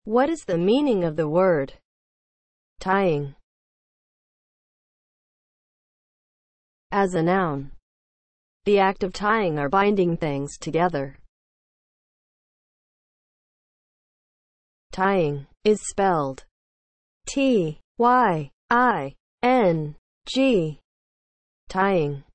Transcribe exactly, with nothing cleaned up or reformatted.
What is the meaning of the word tying? As a noun, the act of tying or binding things together. Tying is spelled T Y I N G. Tying.